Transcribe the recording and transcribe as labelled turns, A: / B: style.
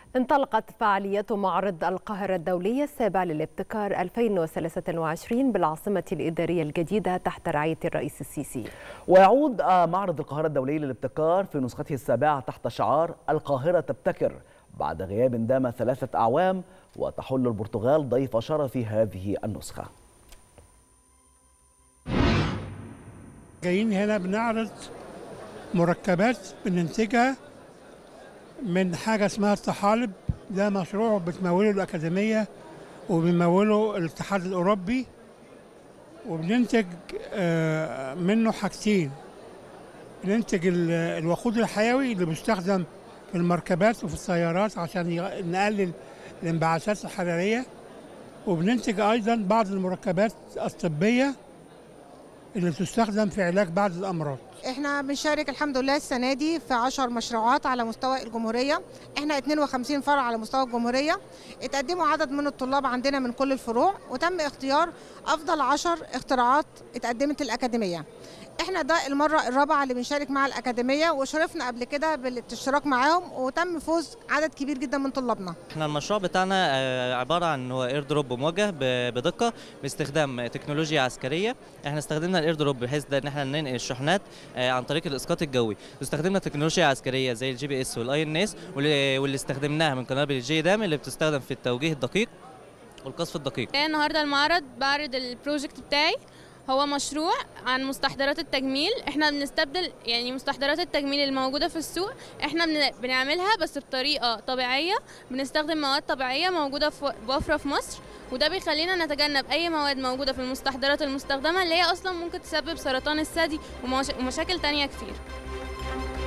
A: انطلقت فعاليات معرض القاهرة الدولي السابع للابتكار 2023 بالعاصمة الإدارية الجديدة تحت رعاية الرئيس السيسي.
B: ويعود معرض القاهرة الدولي للابتكار في نسخته السابعة تحت شعار القاهرة تبتكر بعد غياب دام 3 أعوام، وتحل البرتغال ضيف شرف هذه النسخة.
C: جايين هنا بنعرض مركبات بننتجها من حاجة اسمها الطحالب. ده مشروع بتموله الأكاديمية وبيموله الاتحاد الأوروبي، وبننتج منه حاجتين. بننتج الوقود الحيوي اللي بيستخدم في المركبات وفي السيارات عشان نقلل الانبعاثات الحرارية، وبننتج أيضا بعض المركبات الطبية اللي تستخدم في علاج بعض الأمراض.
D: احنا بنشارك الحمد لله السنة دي في 10 مشروعات على مستوى الجمهورية. احنا 52 فرع على مستوى الجمهورية. اتقدموا عدد من الطلاب عندنا من كل الفروع، وتم اختيار أفضل 10 اختراعات اتقدمت للأكاديمية. احنا ده المرة الرابعة اللي بنشارك مع الأكاديمية، وشرفنا قبل كده بالاشتراك معاهم، وتم فوز عدد كبير جدا من طلابنا.
E: احنا المشروع بتاعنا عبارة عن هو اير دروب موجه بدقة باستخدام تكنولوجيا عسكرية. احنا استخدمنا الاير دروب بحيث ان احنا ننقل الشحنات عن طريق الاسقاط الجوي، واستخدمنا تكنولوجيا عسكرية زي الجي بي اس والاي ان اس، واللي استخدمناها من قنابل الجي دام اللي بتستخدم في التوجيه الدقيق والقصف الدقيق.
F: النهارده المعرض بعرض البروجكت بتاعي، هو مشروع عن مستحضرات التجميل. احنا بنستبدل مستحضرات التجميل الموجودة في السوق، احنا بنعملها بس بطريقة طبيعية، بنستخدم مواد طبيعية موجودة بوفرة في مصر، وده بيخلينا نتجنب اي مواد موجودة في المستحضرات المستخدمة اللي هي اصلا ممكن تسبب سرطان الثدي ومشاكل تانية كتير.